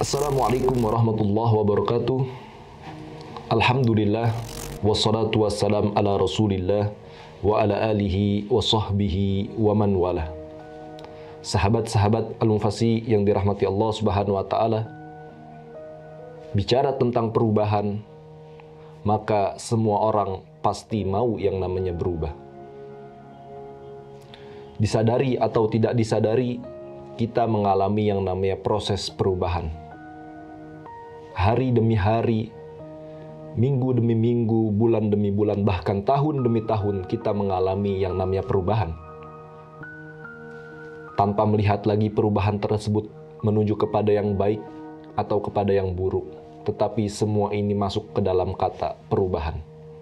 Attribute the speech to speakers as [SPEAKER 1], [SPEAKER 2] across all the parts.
[SPEAKER 1] Assalamualaikum warahmatullahi wabarakatuh. Alhamdulillah, wassalatu wassalam ala rasulillah wa ala alihi wa sahbihi wa man wala. Sahabat-sahabat Al-Mufasi yang dirahmati Allah subhanahu wa ta'ala, bicara tentang perubahan, maka semua orang pasti mau yang namanya berubah. Disadari atau tidak disadari, kita mengalami yang namanya proses perubahan. Hari demi hari, minggu demi minggu, bulan demi bulan, bahkan tahun demi tahun, kita mengalami yang namanya perubahan. Tanpa melihat lagi perubahan tersebut menuju kepada yang baik atau kepada yang buruk. Tetapi semua ini masuk ke dalam kata perubahan.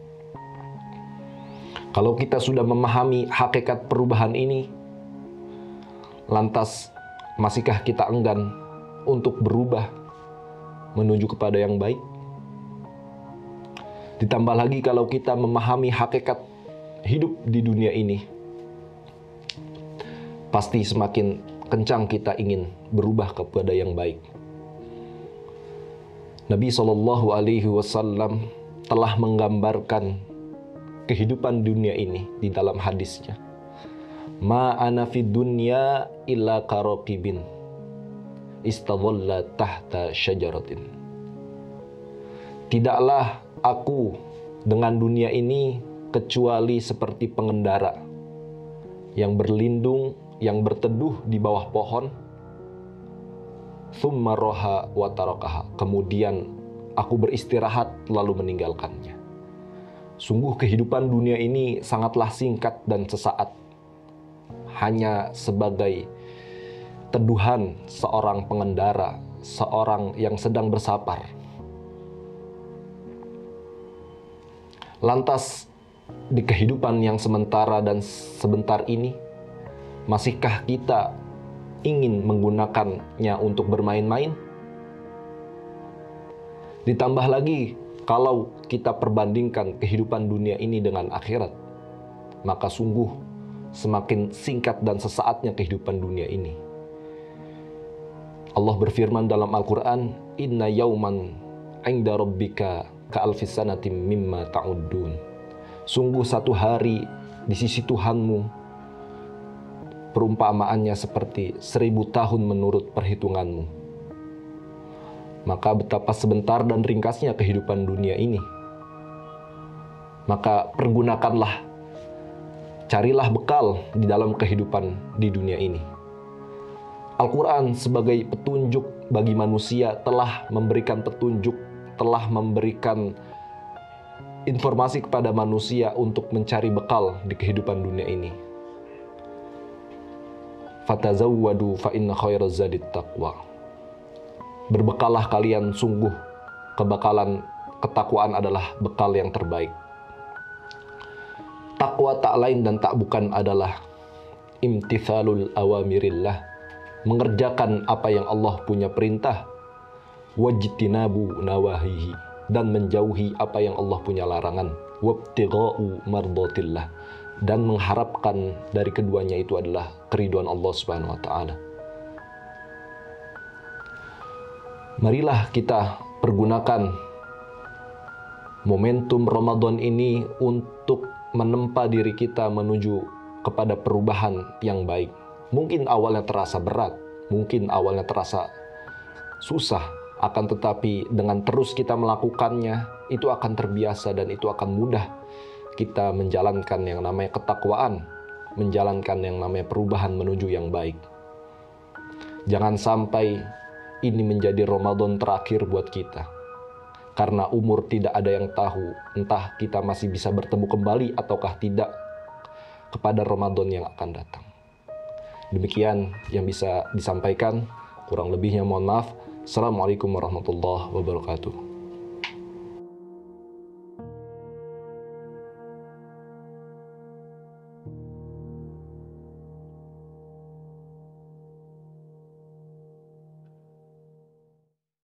[SPEAKER 1] Kalau kita sudah memahami hakikat perubahan ini, lantas masihkah kita enggan untuk berubah menuju kepada yang baik? Ditambah lagi kalau kita memahami hakikat hidup di dunia ini, pasti semakin kencang kita ingin berubah kepada yang baik. Nabi SAW telah menggambarkan kehidupan dunia ini di dalam hadisnya. Ma ana fid dunya illa karaqibin istadhalla tahta syajaratin. Tidaklah aku dengan dunia ini kecuali seperti pengendara yang berlindung, yang berteduh di bawah pohon, thumma roha wa tarakaha, kemudian aku beristirahat lalu meninggalkannya. Sungguh kehidupan dunia ini sangatlah singkat dan sesaat, hanya sebagai teduhan seorang pengendara, seorang yang sedang bersafar. Lantas, di kehidupan yang sementara dan sebentar ini, masihkah kita ingin menggunakannya untuk bermain-main? Ditambah lagi, kalau kita perbandingkan kehidupan dunia ini dengan akhirat, maka sungguh semakin singkat dan sesaatnya kehidupan dunia ini. Allah berfirman dalam Al-Quran, Inna yauman inda rabbika ka'alfis sanatim mimma ta'uddun. Sungguh satu hari di sisi Tuhanmu, perumpamaannya seperti 1000 tahun menurut perhitunganmu. Maka betapa sebentar dan ringkasnya kehidupan dunia ini. Maka pergunakanlah, carilah bekal di dalam kehidupan di dunia ini. Al-Quran sebagai petunjuk bagi manusia telah memberikan petunjuk, telah memberikan informasi kepada manusia untuk mencari bekal di kehidupan dunia ini. Fatazawwadu fa inna khairaz zadit taqwa. Berbekallah kalian, sungguh ketakwaan adalah bekal yang terbaik. Takwa tak lain dan tak bukan adalah imtithalul awamirillah, mengerjakan apa yang Allah punya perintah, wajtinabu nawahihi, dan menjauhi apa yang Allah punya larangan, wabtigha'u mardatillah, dan mengharapkan dari keduanya itu adalah keriduan Allah Subhanahu wa taala. Marilah kita pergunakan momentum Ramadan ini untuk menempa diri kita menuju kepada perubahan yang baik. Mungkin awalnya terasa berat, mungkin awalnya terasa susah, akan tetapi dengan terus kita melakukannya, itu akan terbiasa dan itu akan mudah kita menjalankan yang namanya ketakwaan, menjalankan yang namanya perubahan menuju yang baik. Jangan sampai ini menjadi Ramadan terakhir buat kita. Karena umur tidak ada yang tahu, entah kita masih bisa bertemu kembali ataukah tidak kepada Ramadan yang akan datang. Demikian yang bisa disampaikan, kurang lebihnya mohon maaf. Assalamualaikum warahmatullahi wabarakatuh.